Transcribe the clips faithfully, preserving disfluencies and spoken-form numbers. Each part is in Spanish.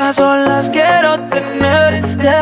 a solas quiero tenerte.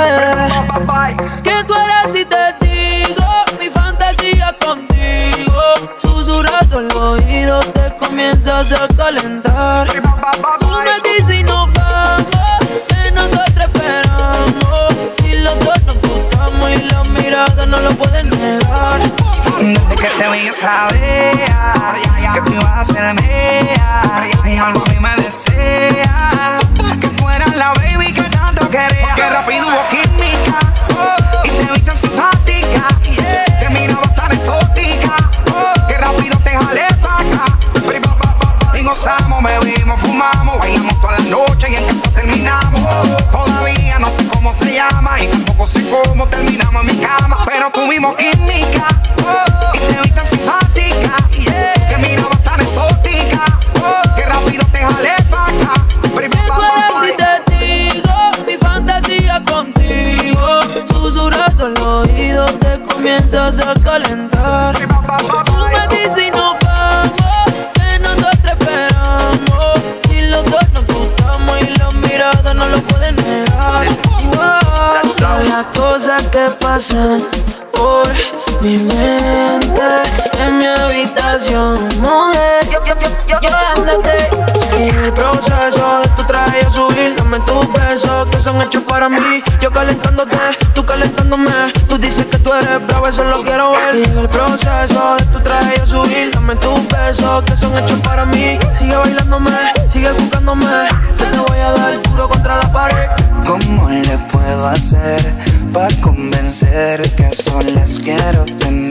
¿Qué tú eres si te digo mi fantasía contigo? Susurrando el oído te comienzas a calentar. Tú me dices y nos vamos, que nosotros esperamos. Si los dos nos gustamos y la mirada no lo pueden negar. Desde que te vi yo sabía que tú ibas a ser mía, y algo a mí me desea que tú eras la baby que tanto quería. Que rápido hubo química y te vi tan simpática, que mirabas tan exótica, que rápido te jalé pa' acá y gozamos, bebimos, fumamos, bailamos toda la noche y en casa terminamos. Todavía no sé cómo se llama y tampoco sé cómo terminamos en mi cama, pero tuvimos química y te vi tan simpática, que mirabas tan exótica, que rápido te jalé pa' acá. ¿Qué tú eres si te digo mi fantasía contigo? Susurrando el oído te comienzas a calentar. Tú me dices y nos vamos, que nosotros esperamos. Si los dos nos gustamos y la mirada no lo pueden negar. Wow, las cosas que pasan por mi mente, en mi habitación, mujer, yo, yo, yo, yo dándote. Y en el proceso de tu traje a subir, dame tus besos que son hechos para mí. Yo calentándote, tú calentándome. Tú dices que tú eres bravo, eso lo quiero ver. Y en el proceso de tu traje a subir, dame tus besos que son hechos para mí. Sigue bailándome, sigue buscándome, que te voy a dar duro contra la pared. ¿Cómo le puedo hacer pa' convencer que a solas quiero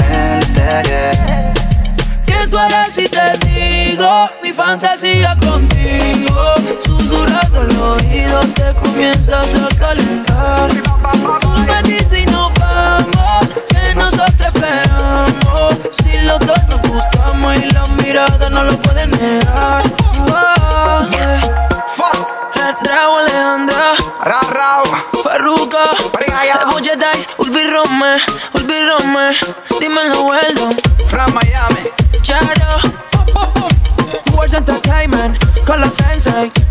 tenerte? ¿Qué tú eres si te digo mi fantasía contigo? Susurrando el oído te comienzas a calentar. Tú me dices y nos vamos, que nosotros esperamos. Si los dos nos gustamos y la mirada no lo pueden negar. Wow, yeah. Raúl Alejandra, Farruko, Ebuche Dice, Ulvi Rome, Ulvi Rome, dímelo Weldon, From Miami, Charo, Words Entertainment, con la Sensei.